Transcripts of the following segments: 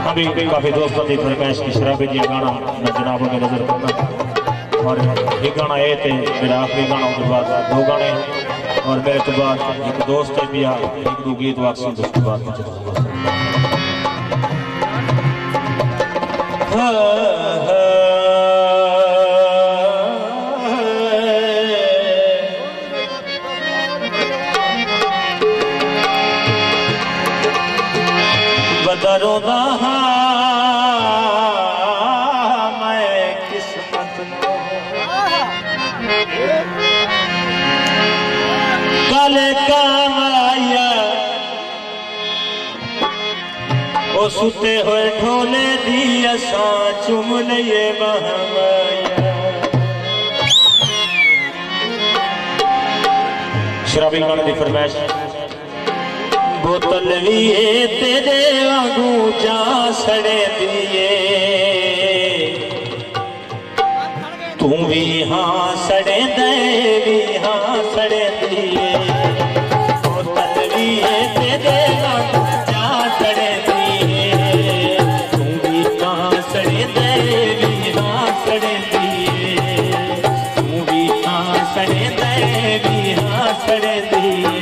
अभी काफी दोस्तों की फरमाइश की शराबी जी गाना मैं जनाबों में नजर करना और एक गाना ये थे मेरा आखिरी गाना उसके बाद दो गाने और मेरे तो बाद एक दोस्त है भी एक दो गीत वापसी उसके बाद बदरो मैं किस्मत काले काम आया ओ सुते हुए ढोले दी असा चुम लिए महमाया। शराबी गाने की फरमाइश बोतल भी तेरे वांगू जा सड़े दिए तू भी हाँ सड़े दे भी हाँ सड़े दिए बोतल भी तेरे वांगू जा सड़े दिए तू भी हाँ सड़े दे भी हाँ सड़े दिए तू भी हाँ सड़े दे भी हाँ सड़े दिए।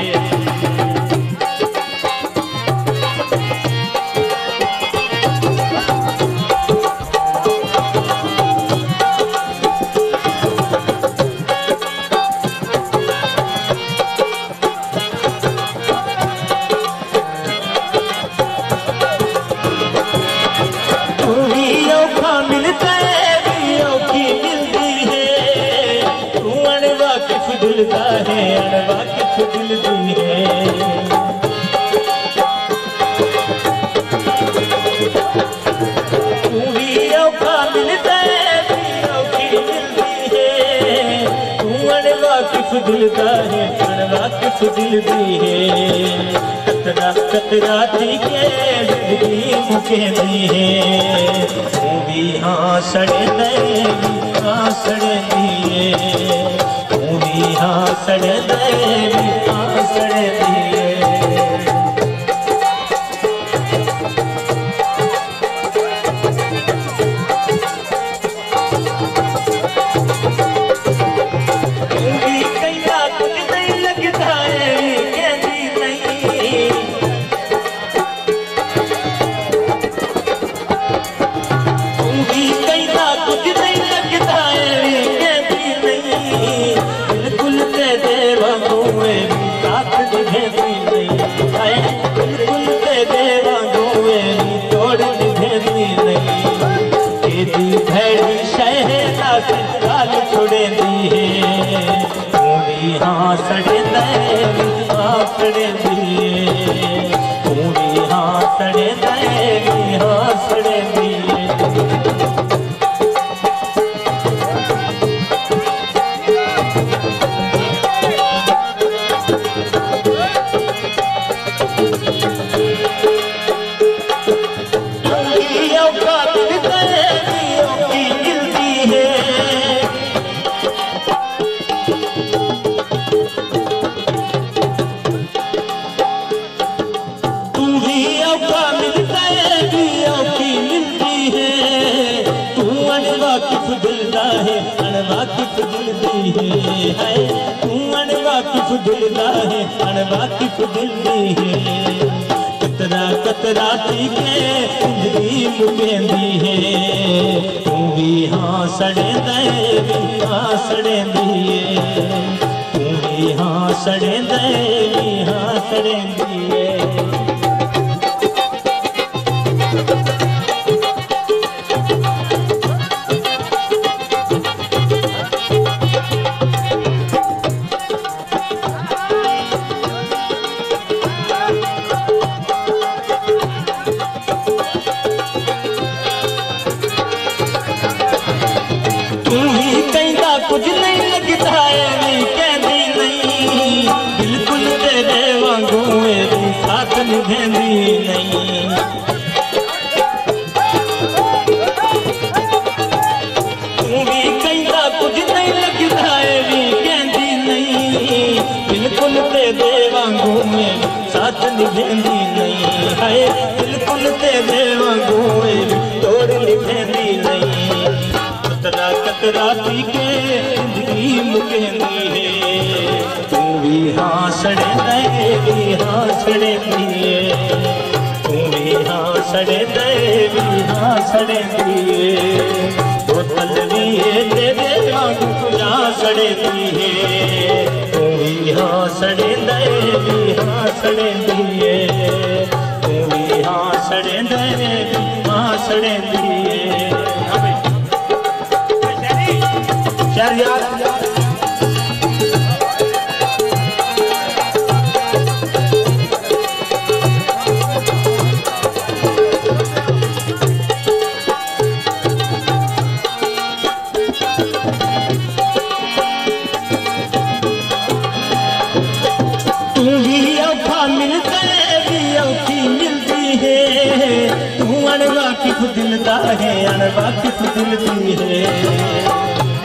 दिलदा है अनवाकिफ दिल दी है कतरा कतरा थी के जिंदगी मुके दी है तू भी हाँ सड़े दे हाँ सड़े दिए तू भी हाँ सड़े दे हाँ सड़े दिए। छोड़े दी है तू भी हाँ सड़े दे हाँ सड़े दिए तू भी हाँ सड़े दे हाँ सड़े दिए। अनवाकिफ दिल दी है तू अनवाकिफ दिलदा है अनवाकिफ दिल दी है कतरा कतरा थी के जिंदगी मुकेंदी है तू भी हाँ सड़े दे भी हाँ सड़े दिए तू भी हाँ सड़े दे भी हाँ सड़े दिए। कुछ नहीं लगता है नहीं कहती नहीं बिल्कुल तेरे वांगू मेरी साथ निभेंदी नहीं तू भी कहता कुछ नहीं लगता है भी कहती नहीं बिल्कुल तेरे वांगू मेरी साथ निभेंदी नहीं है बिल्कुल तेरे वांगू एक राती के जिंदगी मुकेंदी है तू भी हासड़े दे भी हासड़े दिए तू भी हासड़े दे भी हासड़े दिए बोतल भी तेरे वांगू हासड़े दिए तू भी हासड़े दे भी हासड़े दिए तू भी हासड़े दे भी हासड़े दिए यार तू भी औखा मिलता है भी औखी मिलती है तू अनवाकिफ दिलदा है अनवाकिफ दिलती है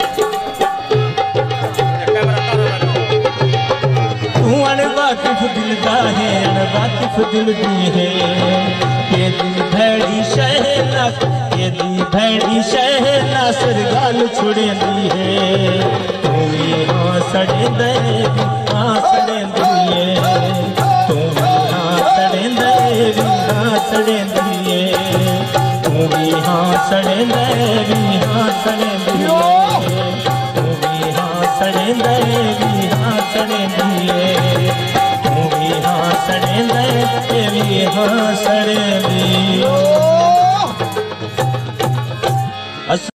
अनवाकिफ दिलदा है अनवाकिफ दिलदी है ये दी भैड़ी शहनास ये दी भैड़ी शहनास गाल छुड़ेंदी है तू भी हासड़े दे हासड़े दिए तू भी हासड़े दे हासड़े दिए तू भी हासड़े दे हासड़े दिए तू भी हासड़े दे हासड़े दिए तू भी हासड़े दे भी हासड़े दिए।